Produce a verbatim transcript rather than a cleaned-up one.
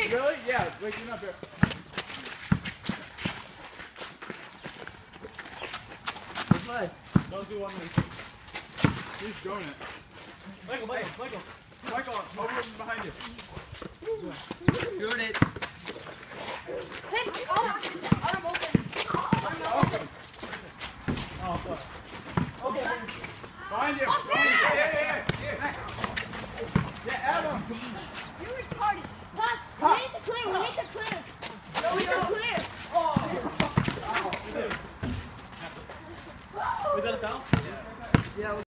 Really? Yeah. Wait, you're not there. What's mine? Don't do one minute. He's doing it. Michael, Michael, Michael. Michael, over behind you. Doing it. Hey, oh, I'm okay.